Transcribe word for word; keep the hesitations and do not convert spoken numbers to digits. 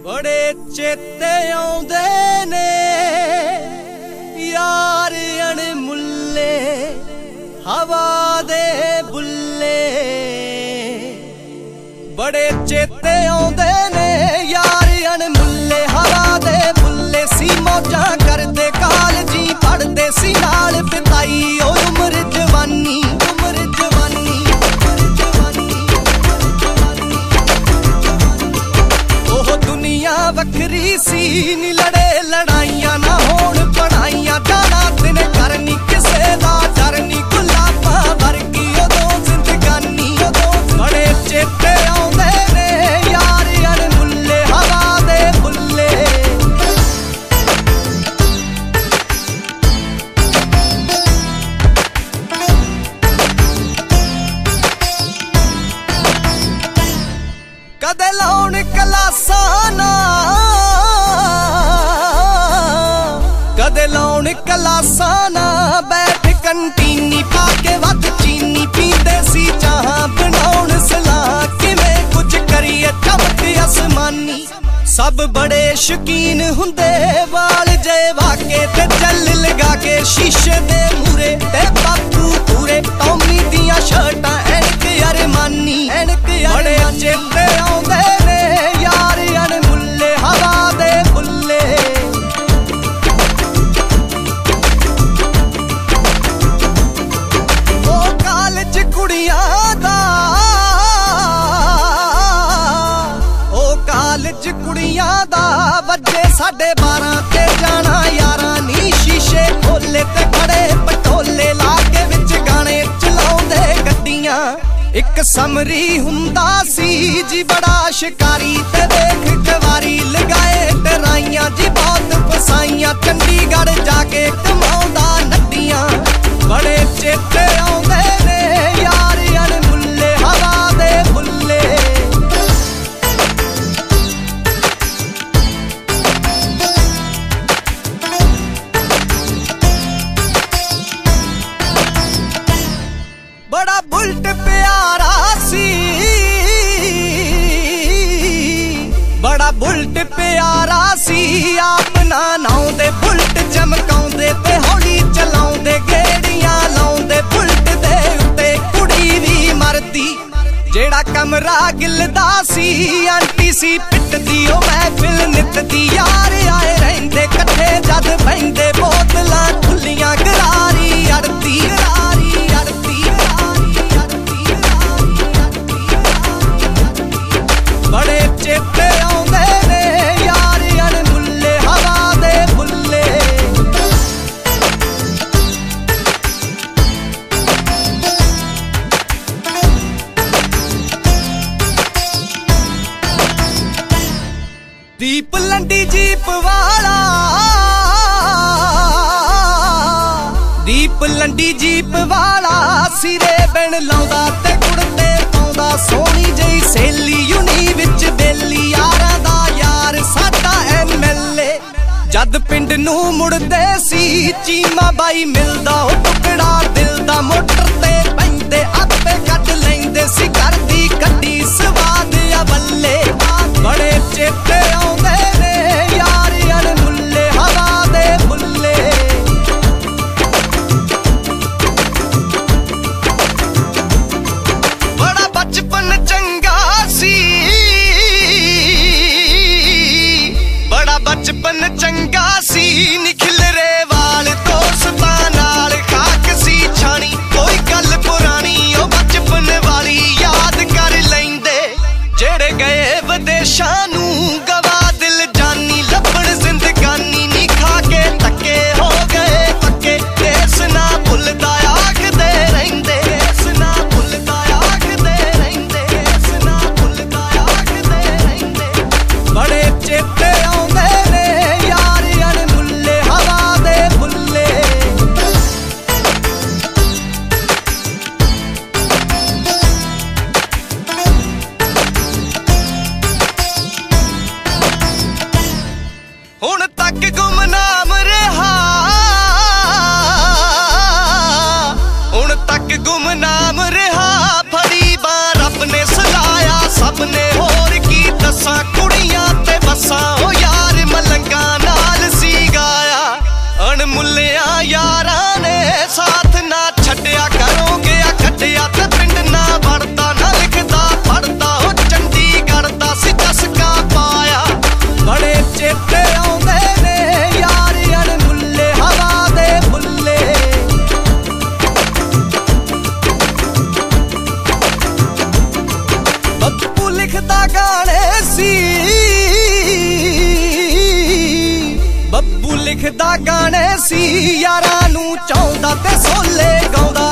बड़े चेते आउंदे ने यार अणमुल्ले हवा दे बुल्ले। बड़े चेते आउंदे ने यार अणमुल्ले हवा दे बुल्ले। सी मौजा करदे कालजी पढ़दे सी नाल बिताई ओ उम्र जवानी उम्र जवानी उम्र जवानी। ओह दुनिया वखरी सी नी लड़े लड़ाइयां ना होण पढ़ाइयां। जाना दिन करनी किसे दा डर नी गुलाबां वर्गी उदों जिंदगानी उदों। बड़े चेते आउंदे ने यार अणमुल्ले हवा दे बुल्ले। कदे लाउण क्लासां ना कदे लाउण क्लासां ना बैठ कंटीनी पाके वध चीनी पींदे सी चाह बनाउण सलाह किवें कुछ करिए चमक आसमानी। सब बड़े शौकीन हुंदे वाल जे वाके ते जल लगा के शीशे दे मूरे ते बापू पूरे टॉमी दियां शर्टां एनक अरमानी एनक। बड़े चेते आउंदे ने यार अणमुल्ले हवा दे बुल्ले। ओ कालज कुड़ियां दा ओ कालज कुड़ियां दा वजे साढ़े बारां ते जाना यारां नी। शीशे खोले ते खड़े पटोले ला के विच गाने चलाउंदे गड्डियां। एक समरी हुंदा सी जी बड़ा शिकारी ते देख कवारी लगाए डराइयां जी बहुत फसाइयां। चंडीगढ़ जाके कमाउंदा नट्टियां। बड़े चेते आउंदे ने यार अणमुल्ले हवा दे बुल्ले। बड़ा बुलट प्यारा सी बड़ा बुलट प्यारा सी अपना नाउंदे बुलट चमकाउंदे ते हौली चलाउंदे गेड़ियां लाउंदे बुलट दे उत्ते कुड़ी भी मरदी। जेड़ा कमरा गिलदा सी आंटी सी पिटदी ओ महफिल नितदी। यार आए रहिंदे कट्ठे जद बहिंदे बोतलां खुलियां गरारी अड़दी गरारी अड़दी। बड़े चेते आउंदे ने यार अणमुल्ले हवा दे बुल्ले। दीप लंडी जीप वाला दीप लंडी जीप वाला सिरे बिन लाउंदा ते कुड़ते पाउंदा। सोहनी जई सहेली यूनी विच बेली यारां दा यार साडा एम एल ए। जद पिंड नूं मुड़दे सी चीमा बाई मिलदा ओ टुकड़ा दिल दा। मोटर ते पैंदे आपे कट लैंदे सी घर दी कड्डी स्वाद आ बल्ले। बड़े चेते आउंदे ने यार अणमुल्ले हवा दे बुल्ले। बड़ा बचपन चंगा सी बड़ा बचपन चंगा सी निखिल रे वाल दोस्तां नाल खाक सी छानी। कोई गल पुरानी ओ बचपन वाली याद कर लैंदे। जेड़े गए विदेशां नूं गवा दिल जानी लभण जिंदगानी नी खा के तक्के हो गए पक्के। देस ना भुलदा आखदे रहिंदे देस ना भुलदा आखदे रहिंदे देस ना भुलदा आखदे रहिंदे। बड़े चेते आउंदे ने यार अणमुल्ले हवा दे बुल्ले। हुण तक गुमनाम रहा हुण तक गुमनाम रहा। फड़ी बां रब ने सलाया सबने होर की दसां कुड़ियां ते बसां। लिखदा गाने सी यारां नूं चाहुंदा ते सोले गाउंदा